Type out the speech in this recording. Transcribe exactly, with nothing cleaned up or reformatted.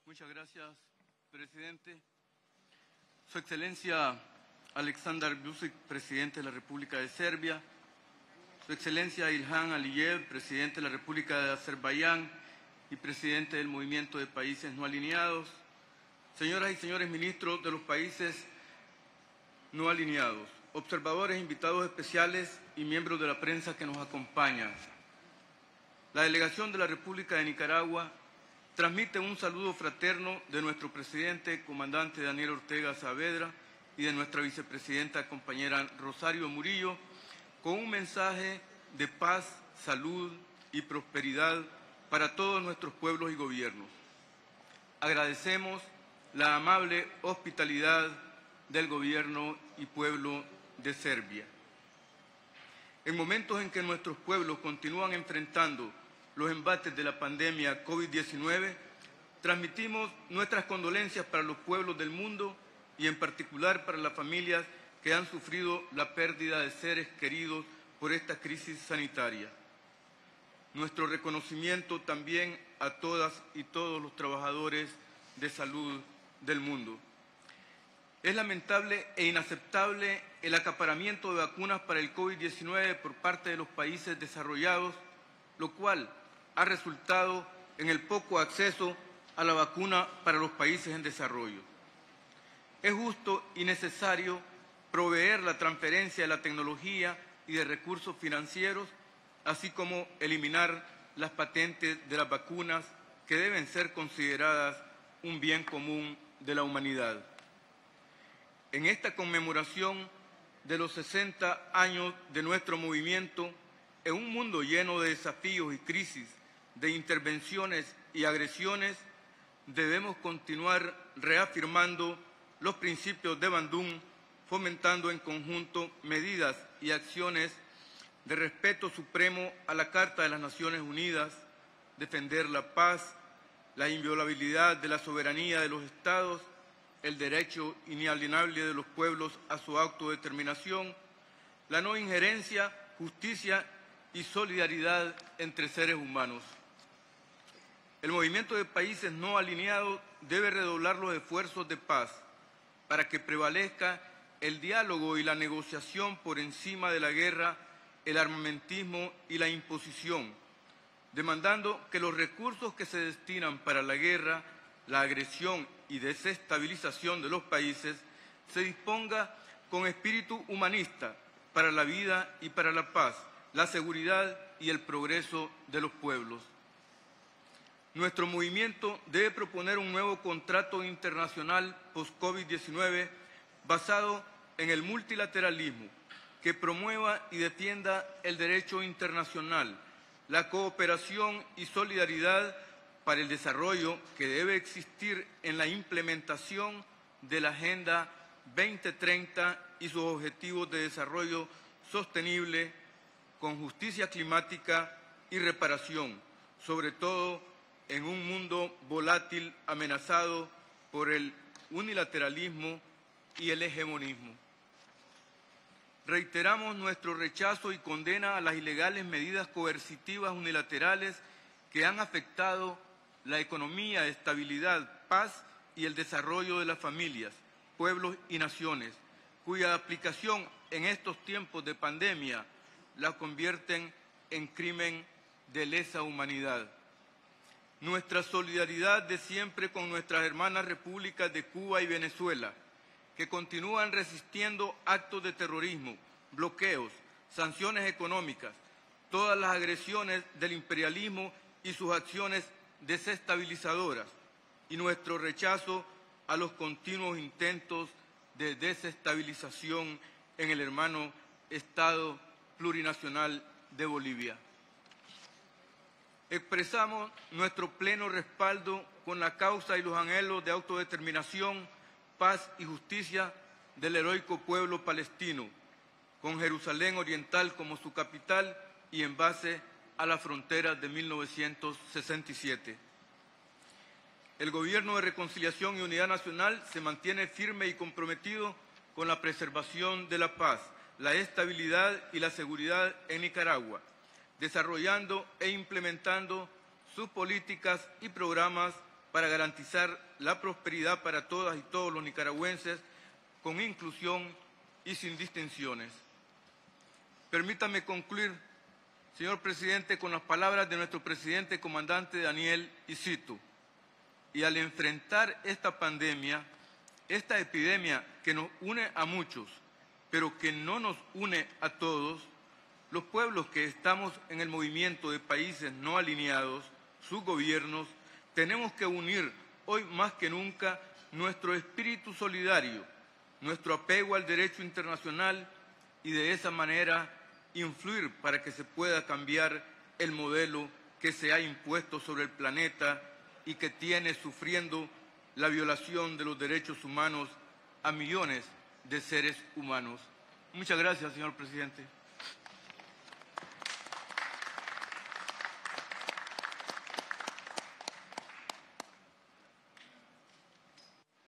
Muchas gracias, presidente. Su Excelencia Aleksandar Vučić, presidente de la República de Serbia, Su Excelencia Ilham Aliyev, presidente de la República de Azerbaiyán y presidente del Movimiento de Países No Alineados, señoras y señores ministros de los países no alineados, observadores, invitados especiales y miembros de la prensa que nos acompañan. La delegación de la República de Nicaragua transmite un saludo fraterno de nuestro presidente, comandante Daniel Ortega Saavedra, y de nuestra vicepresidenta, compañera Rosario Murillo, con un mensaje de paz, salud y prosperidad para todos nuestros pueblos y gobiernos. Agradecemos la amable hospitalidad del gobierno y pueblo de Serbia. En momentos en que nuestros pueblos continúan enfrentando los embates de la pandemia COVID diecinueve, transmitimos nuestras condolencias para los pueblos del mundo y en particular para las familias que han sufrido la pérdida de seres queridos por esta crisis sanitaria. Nuestro reconocimiento también a todas y todos los trabajadores de salud del mundo. Es lamentable e inaceptable el acaparamiento de vacunas para el COVID diecinueve por parte de los países desarrollados, lo cual ha resultado en el poco acceso a la vacuna para los países en desarrollo. Es justo y necesario proveer la transferencia de la tecnología y de recursos financieros, así como eliminar las patentes de las vacunas que deben ser consideradas un bien común de la humanidad. En esta conmemoración de los sesenta años de nuestro movimiento, en un mundo lleno de desafíos y crisis, de intervenciones y agresiones, debemos continuar reafirmando los principios de Bandung, fomentando en conjunto medidas y acciones de respeto supremo a la Carta de las Naciones Unidas, defender la paz, la inviolabilidad de la soberanía de los Estados, el derecho inalienable de los pueblos a su autodeterminación, la no injerencia, justicia y solidaridad entre seres humanos. El movimiento de países no alineados debe redoblar los esfuerzos de paz para que prevalezca el diálogo y la negociación por encima de la guerra, el armamentismo y la imposición, demandando que los recursos que se destinan para la guerra, la agresión y desestabilización de los países se disponga con espíritu humanista para la vida y para la paz, la seguridad y el progreso de los pueblos. Nuestro movimiento debe proponer un nuevo contrato internacional post-COVID diecinueve basado en el multilateralismo, que promueva y defienda el derecho internacional, la cooperación y solidaridad para el desarrollo que debe existir en la implementación de la Agenda veinte treinta y sus objetivos de desarrollo sostenible con justicia climática y reparación, sobre todo en un mundo volátil amenazado por el unilateralismo y el hegemonismo. Reiteramos nuestro rechazo y condena a las ilegales medidas coercitivas unilaterales que han afectado la economía, estabilidad, paz y el desarrollo de las familias, pueblos y naciones, cuya aplicación en estos tiempos de pandemia la convierten en crimen de lesa humanidad. Nuestra solidaridad de siempre con nuestras hermanas repúblicas de Cuba y Venezuela, que continúan resistiendo actos de terrorismo, bloqueos, sanciones económicas, todas las agresiones del imperialismo y sus acciones desestabilizadoras, y nuestro rechazo a los continuos intentos de desestabilización en el hermano Estado plurinacional de Bolivia. Expresamos nuestro pleno respaldo con la causa y los anhelos de autodeterminación, paz y justicia del heroico pueblo palestino, con Jerusalén Oriental como su capital y en base a la frontera de mil novecientos sesenta y siete. El Gobierno de Reconciliación y Unidad Nacional se mantiene firme y comprometido con la preservación de la paz, la estabilidad y la seguridad en Nicaragua, desarrollando e implementando sus políticas y programas para garantizar la prosperidad para todas y todos los nicaragüenses con inclusión y sin distinciones. Permítame concluir, señor presidente, con las palabras de nuestro presidente comandante Daniel, y cito: y al enfrentar esta pandemia, esta epidemia que nos une a muchos, pero que no nos une a todos, los pueblos que estamos en el movimiento de países no alineados, sus gobiernos, tenemos que unir hoy más que nunca nuestro espíritu solidario, nuestro apego al derecho internacional y de esa manera influir para que se pueda cambiar el modelo que se ha impuesto sobre el planeta y que tiene sufriendo la violación de los derechos humanos a millones de seres humanos. Muchas gracias, señor presidente.